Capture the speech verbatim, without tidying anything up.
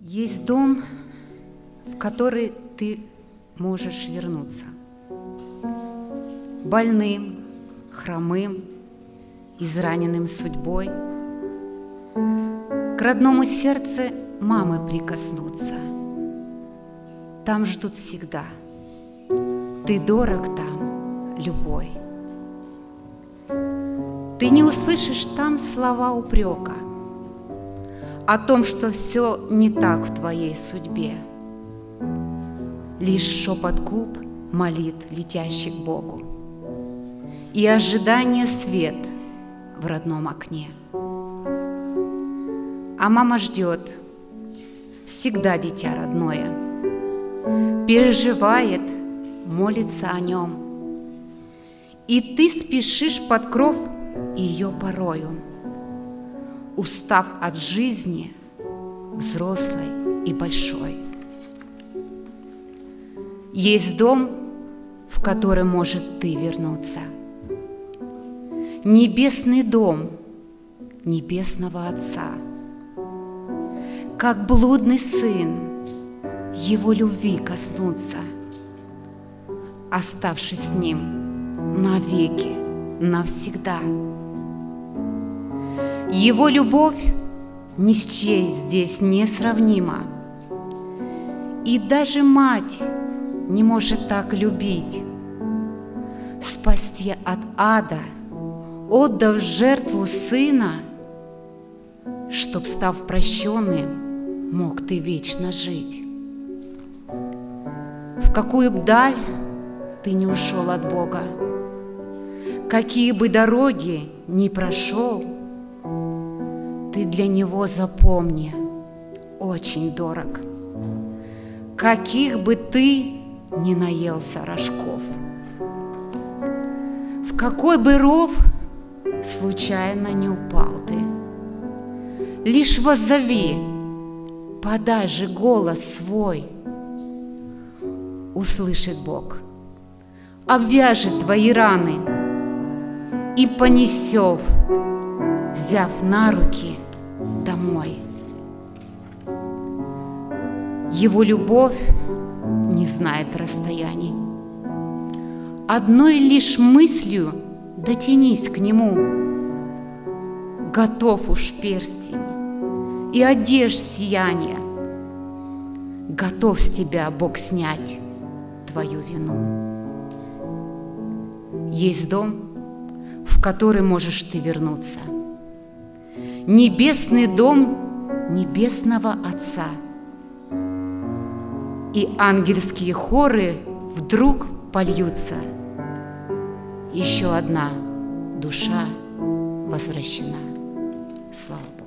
Есть дом, в который ты можешь вернуться. Больным, хромым, израненным судьбой. К родному сердцу мамы прикоснуться. Там ждут всегда. Ты дорог там, любой. Ты не услышишь там слова упрека о том, что все не так в твоей судьбе. Лишь шепот губ молит, летящий к Богу, и ожидание свет в родном окне. А мама ждет, всегда дитя родное, переживает, молится о нем. И ты спешишь под кров ее порою, устав от жизни взрослой и большой. Есть дом, в который может ты вернуться. Небесный дом небесного Отца. Как блудный сын его любви коснуться, оставшись с ним навеки, навсегда. Его любовь ни с чьей здесь не сравнима, и даже мать не может так любить, спасти от ада, отдав жертву сына, чтоб, став прощенным, мог ты вечно жить. В какую б даль ты не ушел от Бога, какие бы дороги ни прошел, ты для Него, запомни, очень дорог, каких бы ты ни наелся рожков. В какой бы ров случайно не упал ты, лишь воззови, подай же голос свой. Услышит Бог, обвяжет твои раны и понесет, взяв на руки домой. Его любовь не знает расстояний. Одной лишь мыслью дотянись к нему, готов уж перстень и одежд сияние, готов с тебя Бог снять твою вину. Есть дом, в который можешь ты вернуться. Небесный дом небесного Отца. И ангельские хоры вдруг польются. Еще одна душа возвращена. Слава Богу.